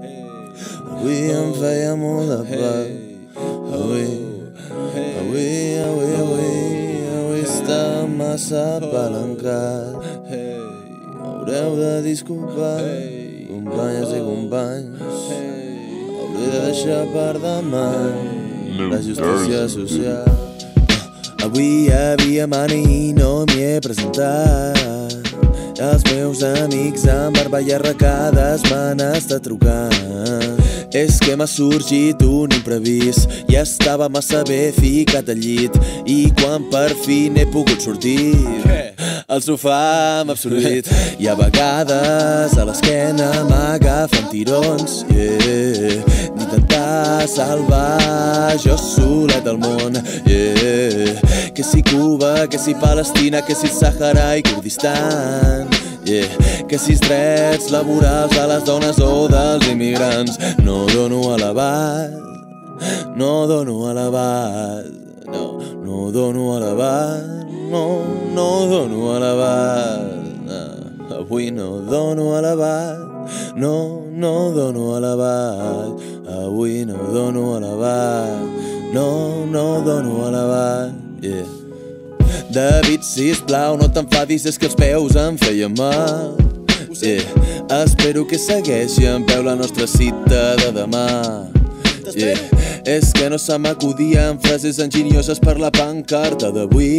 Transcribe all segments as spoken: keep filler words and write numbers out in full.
Avui em feia molt de pal. Avui, avui, avui, avui, avui està massa palancat. M'haureu de disculpar, companyes i companys. Hauré de deixar per demà la justícia social. Avui hi havia mani i no m'hi he presentat. Els meus amics amb barba i arracades m'han estat trucant. És que m'ha sorgit un imprevist i estava massa bé ficat al llit. I quan per fi n'he pogut sortir, el sofà m'ha absorbit. I a vegades a l'esquena m'agafen tirons, yeah. D'intentar salvar jo solet el món, yeah. Que si Cuba, que si Palestina, que si Sàhara i Kurdistan, yeah. Que si els drets laborals de les dones o dels immigrants. No dono a l'abast, no dono a l'abast, no, no dono a l'abast, no, no dono a l'abast. Avui no dono a l'abast, no, no dono a l'abast. Avui no dono a l'abast, no, no dono a l'abast, yeah. David, sisplau, no t'enfadis, és que els peus em feien mal, yeah. Espero que segueixi en peu la nostra cita de demà, yeah. És que no se m'acudien frases enginyoses per la pancarta d'avui.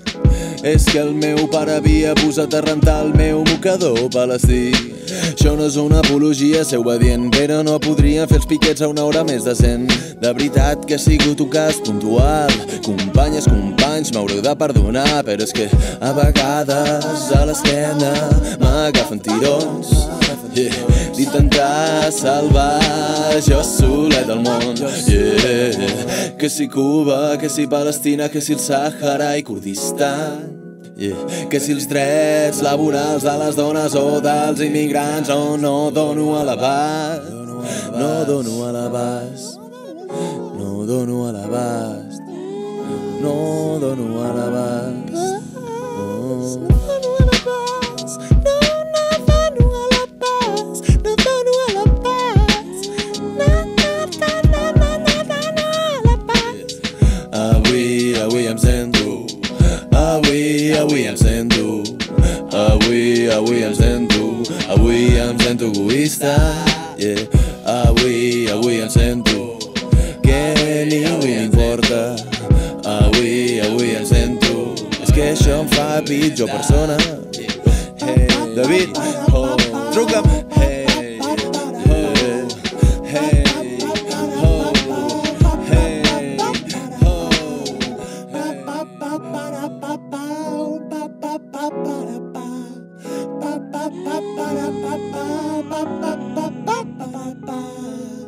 És que el meu pare havia posat a rentar el meu mocador palestí. Això no és una apologia, ser obedient, però no podrien fer els piquets a una hora més decent. De veritat que ha sigut un cas puntual. Companyes, companys, m'haureu de perdonar, però és que a vegades a l'esquena m'agafen tirons, yeah. D'intentar salvar jo solet el món, yeah. Que si Cuba, que si Palestina, que si el Sàhara i Kurdistan, yeah. Que si els drets laborals de les dones o dels immigrants. Oh, no dono a l'abast, no dono a l'abast, no dono a l'abast, no dono a l'abast. Avui, avui em sento, avui, avui em sento, avui, avui em sento, avui em sento egoista, yeah. Avui, avui em sento que ningú m'importa. Avui, avui em sento, és que això em fa pitjor persona. Hey, David, oh, truca'm. Hey, hey, hey, oh, hey, oh, hey.